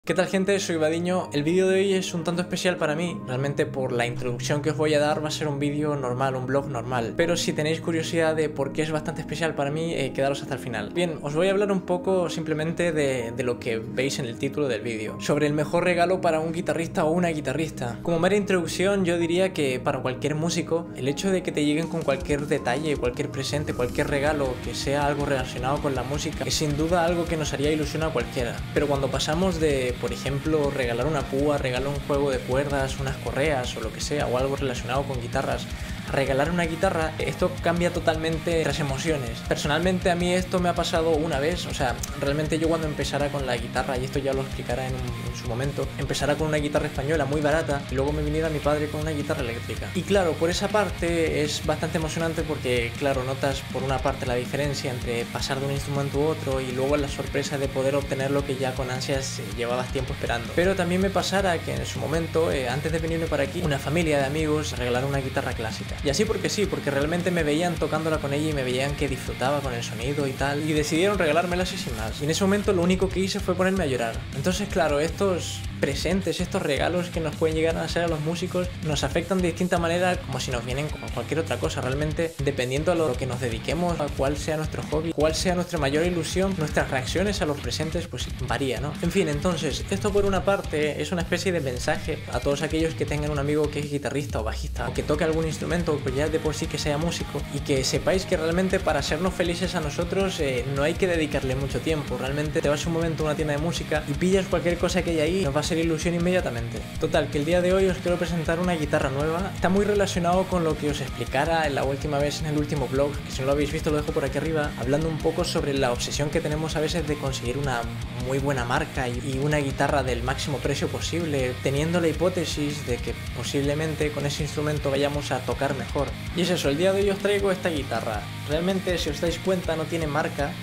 ¿Qué tal, gente? Soy Vadiño. El vídeo de hoy es un tanto especial para mí. Realmente por la introducción que os voy a dar va a ser un vídeo normal, un vlog normal. Pero si tenéis curiosidad de por qué es bastante especial para mí, quedaros hasta el final. Bien, os voy a hablar un poco simplemente de lo que veis en el título del vídeo. Sobre el mejor regalo para un guitarrista o una guitarrista. Como mera introducción, yo diría que para cualquier músico, el hecho de que te lleguen con cualquier detalle, cualquier presente, cualquier regalo que sea algo relacionado con la música, es sin duda algo que nos haría ilusión a cualquiera. Pero cuando pasamos de, por ejemplo, regalar una púa, regalar un juego de cuerdas, unas correas o lo que sea, o algo relacionado con guitarras, regalar una guitarra, esto cambia totalmente las emociones. Personalmente a mí esto me ha pasado una vez, o sea, realmente yo cuando empezara con la guitarra, y esto ya lo explicará en su momento, empezara con una guitarra española muy barata y luego me viniera mi padre con una guitarra eléctrica. Y claro, por esa parte es bastante emocionante porque, claro, notas por una parte la diferencia entre pasar de un instrumento u otro y luego la sorpresa de poder obtener lo que ya con ansias llevabas tiempo esperando. Pero también me pasara que en su momento, antes de venirme para aquí, una familia de amigos regalaron una guitarra clásica. Y así porque sí, porque realmente me veían tocándola con ella y me veían que disfrutaba con el sonido y tal, y decidieron regalármela así sin más. Y en ese momento lo único que hice fue ponerme a llorar. Entonces, claro, estos presentes, estos regalos que nos pueden llegar a hacer a los músicos nos afectan de distinta manera como si nos vienen como cualquier otra cosa. Realmente, dependiendo a lo que nos dediquemos, a cuál sea nuestro hobby, cuál sea nuestra mayor ilusión, nuestras reacciones a los presentes pues varía, ¿no? En fin, entonces, esto por una parte es una especie de mensaje a todos aquellos que tengan un amigo que es guitarrista o bajista o que toque algún instrumento, pues ya de por sí que sea músico, y que sepáis que realmente para hacernos felices a nosotros no hay que dedicarle mucho tiempo. Realmente te vas un momento a una tienda de música y pillas cualquier cosa que hay ahí, nos va a hacer ilusión inmediatamente. Total, que el día de hoy os quiero presentar una guitarra nueva. Está muy relacionado con lo que os explicara la última vez en el último vlog, que si no lo habéis visto lo dejo por aquí arriba, hablando un poco sobre la obsesión que tenemos a veces de conseguir una muy buena marca y una guitarra del máximo precio posible, teniendo la hipótesis de que posiblemente con ese instrumento vayamos a tocar mejor. Y es eso, el día de hoy os traigo esta guitarra. Realmente, si os dais cuenta, no tiene marca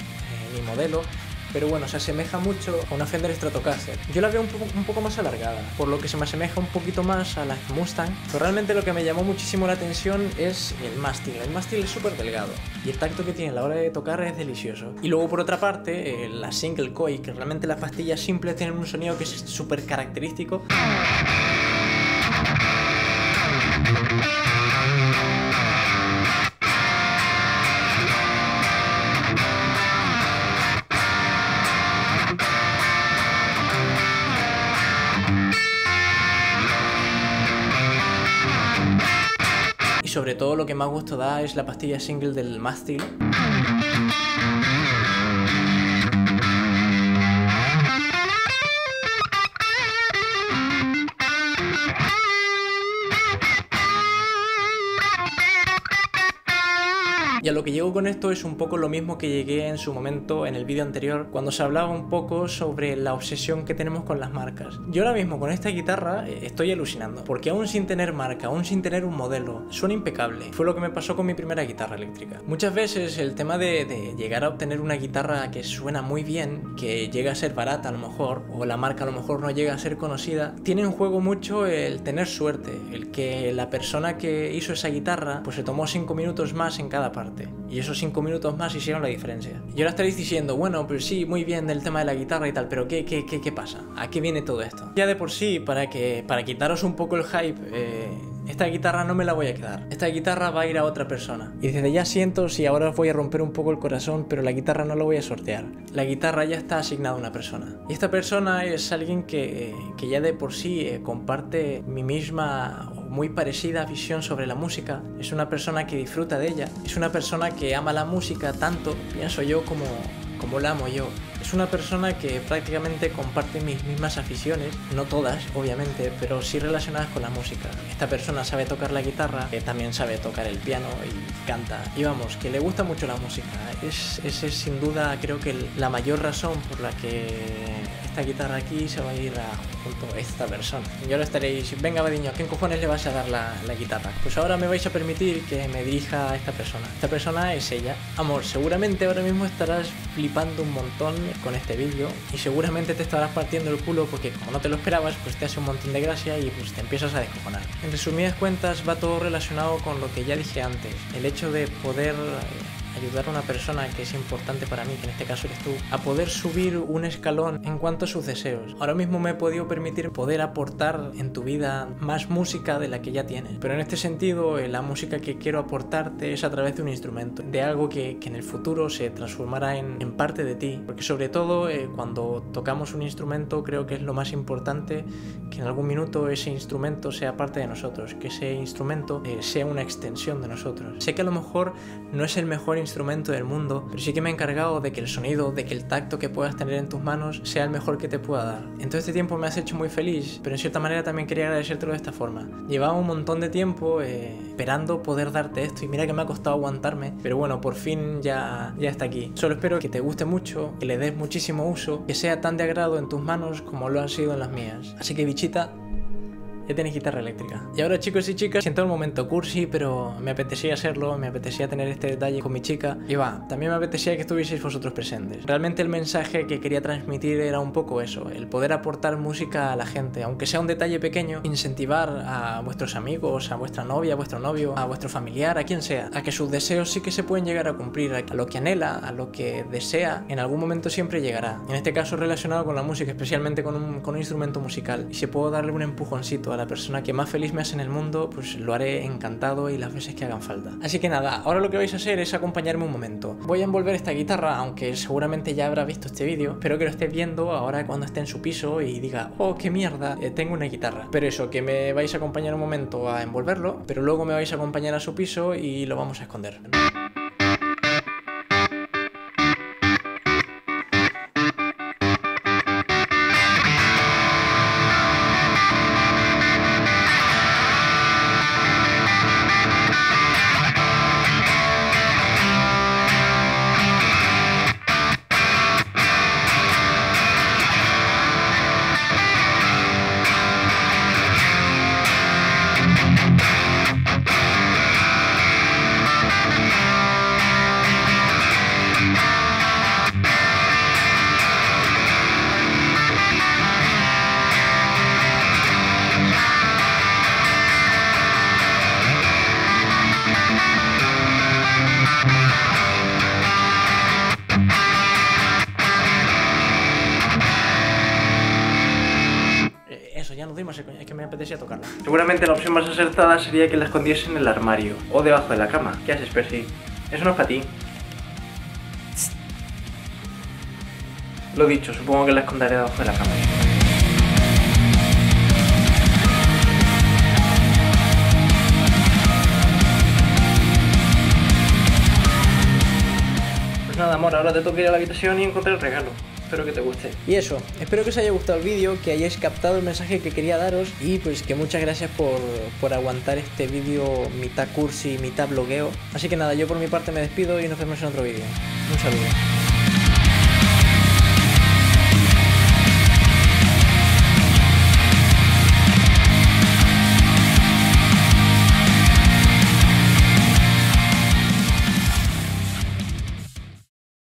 ni modelo, pero bueno, se asemeja mucho a una Fender Stratocaster. Yo la veo un poco más alargada, por lo que se me asemeja un poquito más a la Mustang, pero realmente lo que me llamó muchísimo la atención es el mástil. El mástil es súper delgado y el tacto que tiene a la hora de tocar es delicioso. Y luego, por otra parte, la Single Coil, que realmente las pastillas simples tienen un sonido que es súper característico. Y sobre todo lo que más gusto da es la pastilla single del mástil. Y a lo que llego con esto es un poco lo mismo que llegué en su momento en el vídeo anterior, cuando se hablaba un poco sobre la obsesión que tenemos con las marcas. Yo ahora mismo con esta guitarra estoy alucinando, porque aún sin tener marca, aún sin tener un modelo, suena impecable. Fue lo que me pasó con mi primera guitarra eléctrica. Muchas veces el tema de llegar a obtener una guitarra que suena muy bien, que llega a ser barata a lo mejor, o la marca a lo mejor no llega a ser conocida, tiene en juego mucho el tener suerte, el que la persona que hizo esa guitarra pues se tomó 5 minutos más en cada parte. Y esos 5 minutos más hicieron la diferencia. Y ahora estaréis diciendo, bueno, pues sí, muy bien del tema de la guitarra y tal, pero ¿qué pasa? ¿A qué viene todo esto? Ya de por sí, para quitaros un poco el hype, esta guitarra no me la voy a quedar. Esta guitarra va a ir a otra persona. Y desde ya siento si ahora os voy a romper un poco el corazón, pero la guitarra no la voy a sortear. La guitarra ya está asignada a una persona. Y esta persona es alguien que ya de por sí comparte mi misma muy parecida visión sobre la música. Es una persona que disfruta de ella. Es una persona que ama la música tanto, pienso yo, como la amo yo. Es una persona que prácticamente comparte mis mismas aficiones, no todas, obviamente, pero sí relacionadas con la música. Esta persona sabe tocar la guitarra, también sabe tocar el piano y canta. Y vamos, que le gusta mucho la música. Esa es sin duda, creo que la mayor razón por la que esta guitarra aquí se va a ir junto a esta persona. Y ahora estaréis, venga Vadiño, ¿a quién cojones le vas a dar la guitarra? Pues ahora me vais a permitir que me dirija a esta persona. Esta persona es ella. Amor, seguramente ahora mismo estarás flipando un montón con este vídeo y seguramente te estarás partiendo el culo porque como no te lo esperabas, pues te hace un montón de gracia y pues te empiezas a descojonar. En resumidas cuentas, va todo relacionado con lo que ya dije antes. El hecho de poder ayudar a una persona que es importante para mí, que en este caso eres tú, a poder subir un escalón en cuanto a sus deseos. Ahora mismo me he podido permitir poder aportar en tu vida más música de la que ya tienes, pero en este sentido la música que quiero aportarte es a través de un instrumento, de algo que en el futuro se transformará en parte de ti, porque sobre todo cuando tocamos un instrumento creo que es lo más importante que en algún minuto ese instrumento sea parte de nosotros, que ese instrumento sea una extensión de nosotros. Sé que a lo mejor no es el mejor instrumento del mundo, pero sí que me he encargado de que el sonido, de que el tacto que puedas tener en tus manos sea el mejor que te pueda dar. En todo este tiempo me has hecho muy feliz, pero en cierta manera también quería agradecértelo de esta forma. Llevaba un montón de tiempo esperando poder darte esto y mira que me ha costado aguantarme, pero bueno, por fin ya está aquí. Solo espero que te guste mucho, que le des muchísimo uso, que sea tan de agrado en tus manos como lo han sido en las mías. Así que bichita, ya tenéis guitarra eléctrica. Y ahora, chicos y chicas, siento el momento cursi, pero me apetecía hacerlo, me apetecía tener este detalle con mi chica. Y también me apetecía que estuvieseis vosotros presentes. Realmente el mensaje que quería transmitir era un poco eso, el poder aportar música a la gente, aunque sea un detalle pequeño, incentivar a vuestros amigos, a vuestra novia, a vuestro novio, a vuestro familiar, a quien sea, a que sus deseos sí que se pueden llegar a cumplir, a lo que anhela, a lo que desea, en algún momento siempre llegará. En este caso relacionado con la música, especialmente con un instrumento musical. Y si puedo darle un empujoncito a la persona que más feliz me hace en el mundo, pues lo haré encantado y las veces que hagan falta. Así que nada, ahora lo que vais a hacer es acompañarme un momento. Voy a envolver esta guitarra, aunque seguramente ya habrá visto este vídeo. Espero que lo estés viendo ahora cuando esté en su piso y diga, oh, qué mierda, tengo una guitarra. Pero eso, que me vais a acompañar un momento a envolverlo, pero luego me vais a acompañar a su piso y lo vamos a esconder. Ya no doy más, es que me apetecía tocarla. Seguramente la opción más acertada sería que la escondiese en el armario o debajo de la cama. ¿Qué haces, Percy? Eso no es para ti. Lo dicho, supongo que la esconderé debajo de la cama. Pues nada, amor, ahora te toca ir a la habitación y encontrar el regalo. Espero que te guste. Y eso, espero que os haya gustado el vídeo, que hayáis captado el mensaje que quería daros y pues que muchas gracias por aguantar este vídeo mitad cursi, mitad blogueo. Así que nada, yo por mi parte me despido y nos vemos en otro vídeo. Un saludo.